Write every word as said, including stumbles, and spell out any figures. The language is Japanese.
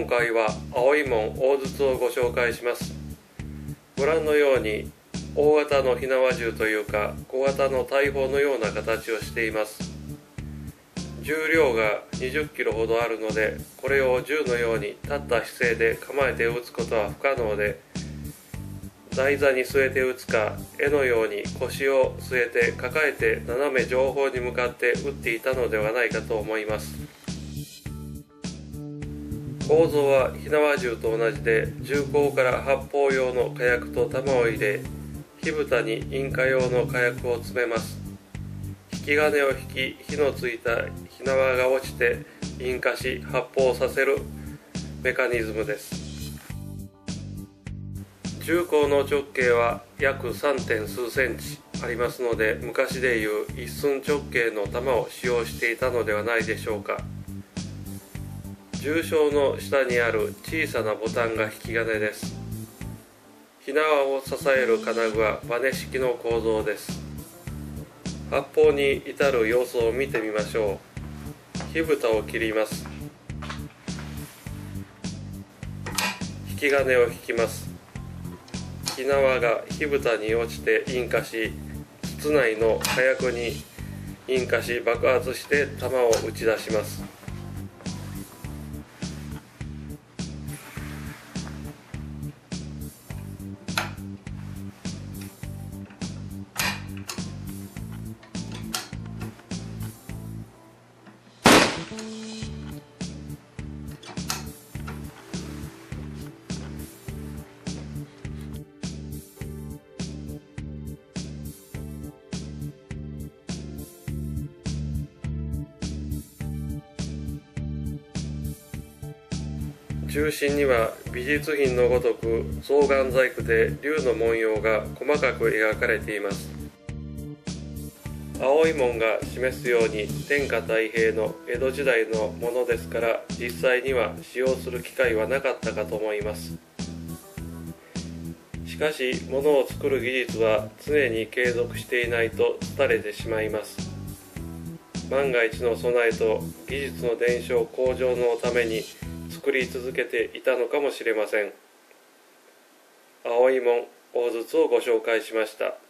今回は青い門大筒をご紹介します。ご覧のように大型の火縄銃というか小型の大砲のような形をしています。重量がにじゅっキロほどあるので、これを銃のように立った姿勢で構えて撃つことは不可能で、台座に据えて撃つか、絵のように腰を据えて抱えて斜め上方に向かって撃っていたのではないかと思います。構造は火縄銃と同じで、銃口から発砲用の火薬と弾を入れ、火蓋に引火用の火薬を詰めます。引き金を引き、火のついた火縄が落ちて引火し発砲させるメカニズムです。銃口の直径は約 さん. 点数センチありますので、昔でいう一寸直径の弾を使用していたのではないでしょうか。銃床の下にある小さなボタンが引き金です。火縄を支える金具はバネ式の構造です。発砲に至る様子を見てみましょう。火蓋を切ります。引き金を引きます。火縄が火蓋に落ちて引火し、筒内の火薬に引火し爆発して弾を打ち出します。中心には美術品のごとく双眼細工で龍の文様が細かく描かれています。青い門が示すように天下太平の江戸時代のものですから、実際には使用する機会はなかったかと思います。しかし物を作る技術は常に継続していないと廃れてしまいます。万が一の備えと技術の伝承向上のために作り続けていたのかもしれません。青い門大筒をご紹介しました。